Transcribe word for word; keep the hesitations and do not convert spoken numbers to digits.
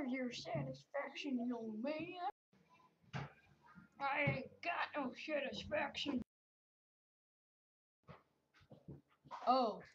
Where's your satisfaction, young man? I ain't got no satisfaction. Oh,